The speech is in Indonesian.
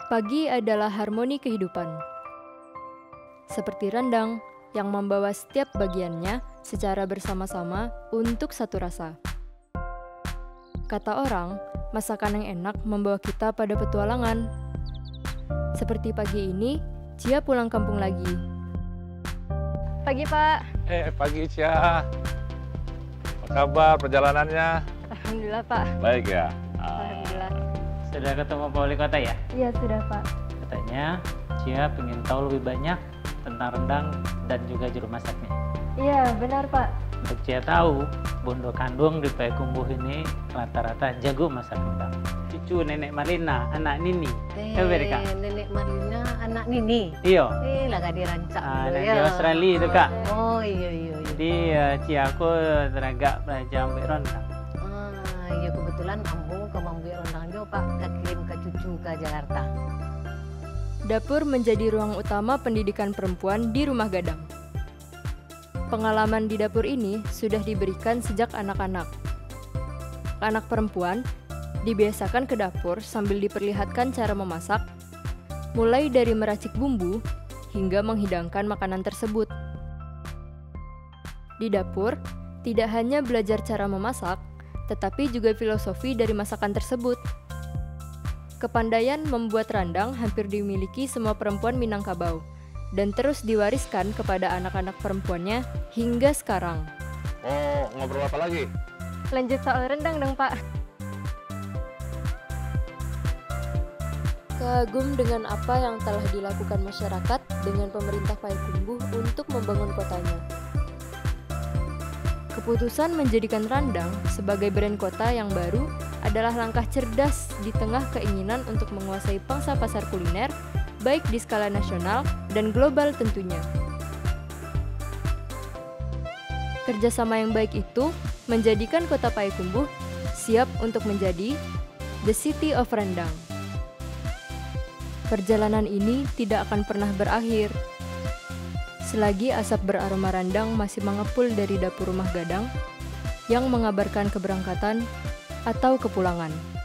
Pagi adalah harmoni kehidupan. Seperti rendang yang membawa setiap bagiannya secara bersama-sama untuk satu rasa. Kata orang, masakan yang enak membawa kita pada petualangan. Seperti pagi ini, Cia pulang kampung lagi. Pagi, Pak. Pagi, Cia. Apa kabar perjalanannya? Alhamdulillah, Pak. Baik ya? Alhamdulillah. Sudah ketemu Pak Wali Kota ya? Iya, sudah, Pak. Katanya Cia pengen tahu lebih banyak tentang rendang dan juga juru masaknya. Iya, benar, Pak. Untuk Cia tahu, bondo kandung di Payakumbuh ini rata-rata jago masak rendang. Cucu Nenek Marina, anak Nini. Kak? Nenek Marina, anak Nini. Iya. Lagak dirancang. Anak di Australia itu, Kak. Oh, iya. Jadi Cia aku teragak belajar ambil rendang. Iya, kebetulan ambung ke mambu rendang jo, Pak. Kita kirim ke cucu ke Jakarta. Dapur menjadi ruang utama pendidikan perempuan di Rumah Gadang. Pengalaman di dapur ini sudah diberikan sejak anak-anak. Anak perempuan dibiasakan ke dapur sambil diperlihatkan cara memasak, mulai dari meracik bumbu hingga menghidangkan makanan tersebut. Di dapur, tidak hanya belajar cara memasak, tetapi juga filosofi dari masakan tersebut. Kepandaian membuat rendang hampir dimiliki semua perempuan Minangkabau dan terus diwariskan kepada anak-anak perempuannya hingga sekarang. Oh, ngobrol apa lagi? Lanjut soal rendang dong, Pak. Kagum dengan apa yang telah dilakukan masyarakat dengan pemerintah Payakumbuh untuk membangun kotanya. Keputusan menjadikan Rendang sebagai brand kota yang baru adalah langkah cerdas di tengah keinginan untuk menguasai pangsa pasar kuliner, baik di skala nasional dan global tentunya. Kerjasama yang baik itu menjadikan kota Payakumbuh siap untuk menjadi The City of Rendang. Perjalanan ini tidak akan pernah berakhir. Selagi asap beraroma rendang masih mengepul dari dapur Rumah Gadang yang mengabarkan keberangkatan atau kepulangan.